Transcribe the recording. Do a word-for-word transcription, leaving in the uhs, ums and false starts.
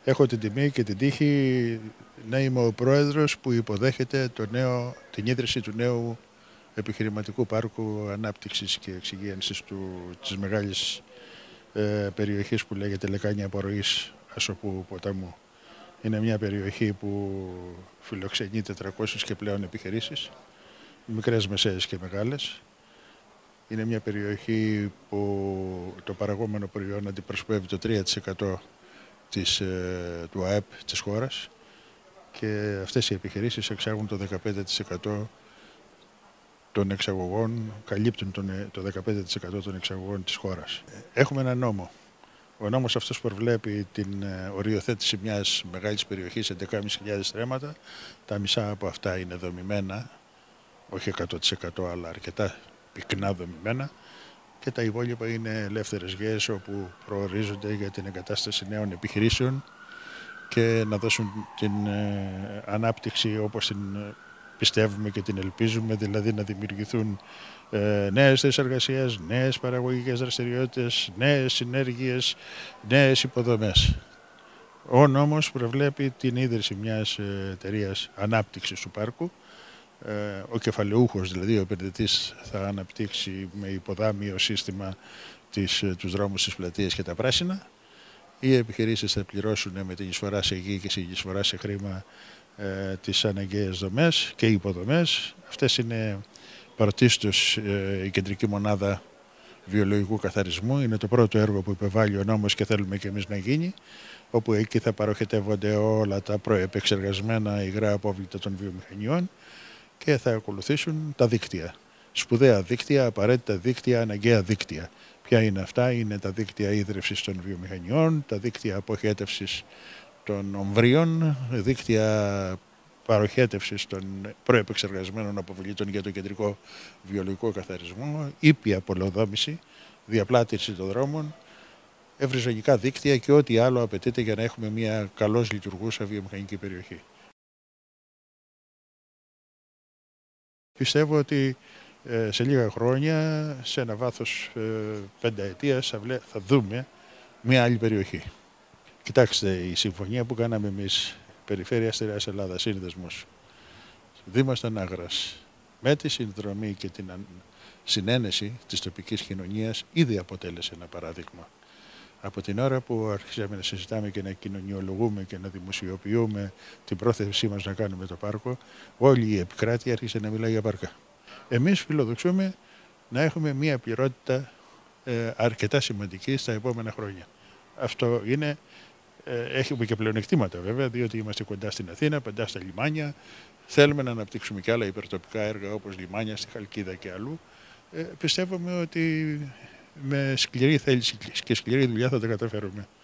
Έχω την τιμή και την τύχη να είμαι ο πρόεδρος που υποδέχεται το νέο, την ίδρυση του νέου επιχειρηματικού πάρκου ανάπτυξης και εξυγίανσης του, της μεγάλης ε, περιοχής που λέγεται Λεκάνη Απορροής Ασοπού Ποταμού. Είναι μια περιοχή που φιλοξενεί τετρακόσιες και πλέον επιχειρήσεις, μικρές, μεσαίες και μεγάλες. Είναι μια περιοχή που το παραγόμενο προϊόν αντιπροσωπεύει το τρία τοις εκατό της, του ΑΕΠ της χώρας και αυτές οι επιχειρήσεις εξάγουν το δεκαπέντε τοις εκατό των εξαγωγών, καλύπτουν τον, το δεκαπέντε τοις εκατό των εξαγωγών της χώρας. Έχουμε ένα νόμο. Ο νόμος αυτός προβλέπει την οριοθέτηση μιας μεγάλης περιοχής, έντεκα χιλιάδες πεντακόσια στρέμματα. Τα μισά από αυτά είναι δομημένα, όχι εκατό τοις εκατό αλλά αρκετά πυκνά δομημένα, και τα υπόλοιπα είναι ελεύθερες γέες όπου προορίζονται για την εγκατάσταση νέων επιχειρήσεων και να δώσουν την ε, ανάπτυξη όπως την πιστεύουμε και την ελπίζουμε, δηλαδή να δημιουργηθούν ε, νέες θέσεις εργασίας, νέες παραγωγικές δραστηριότητες, νέες συνέργειες, νέες υποδομές. Ο νόμος προβλέπει την ίδρυση μιας εταιρείας ανάπτυξης του πάρκου. Ο κεφαλαιούχος, δηλαδή ο επενδυτής, θα αναπτύξει με υποδάμιο σύστημα τις, τους δρόμους, τις πλατείες και τα πράσινα. Οι επιχειρήσεις θα πληρώσουν με την εισφορά σε γη και την εισφορά σε χρήμα ε, τις αναγκαίες δομές και υποδομές. Αυτές είναι πρωτίστως ε, η κεντρική μονάδα βιολογικού καθαρισμού. Είναι το πρώτο έργο που υπεβάλλει ο νόμος και θέλουμε και εμείς να γίνει, όπου εκεί θα παροχετεύονται όλα τα προεπεξεργασμένα υγρά απόβλητα των βιομηχανιών και θα ακολουθήσουν τα δίκτυα. Σπουδαία δίκτυα, απαραίτητα δίκτυα, αναγκαία δίκτυα. Ποια είναι αυτά? Είναι τα δίκτυα ίδρυυσης των βιομηχανιών, τα δίκτυα αποχέτευσης των ομβρίων, δίκτυα παροχέτευσης των προεπεξεργασμένων αποβλήτων για το κεντρικό βιολογικό καθαρισμό, ήπια πολεοδόμηση, διαπλάτηση των δρόμων, ευρυζωνικά δίκτυα και ό,τι άλλο απαιτείται για να έχουμε μια καλώς λειτουργούσα βιομηχανική περιοχή. Πιστεύω ότι ε, σε λίγα χρόνια, σε ένα βάθος ε, πενταετίας, θα, θα δούμε μια άλλη περιοχή. Κοιτάξτε, η συμφωνία που κάναμε εμείς, Περιφέρεια Στερεάς Ελλάδας, Σύνδεσμος, Δήμος των Άγρας, με τη συνδρομή και την συνένεση της τοπικής κοινωνίας, ήδη αποτέλεσε ένα παράδειγμα. Από την ώρα που αρχίσαμε να συζητάμε και να κοινωνιολογούμε και να δημοσιοποιούμε την πρόθεσή μας να κάνουμε το πάρκο, όλη η επικράτεια άρχισε να μιλάει για πάρκα. Εμείς φιλοδοξούμε να έχουμε μια πληρότητα ε, αρκετά σημαντική στα επόμενα χρόνια. Αυτό είναι, ε, έχουμε και πλεονεκτήματα βέβαια, διότι είμαστε κοντά στην Αθήνα, κοντά στα λιμάνια. Θέλουμε να αναπτύξουμε και άλλα υπερτοπικά έργα όπως λιμάνια στη Χαλκίδα και αλλού. Ε, πιστεύουμε ότι με σκληρή θέληση και σκληρή δουλειά θα τα καταφέρουμε.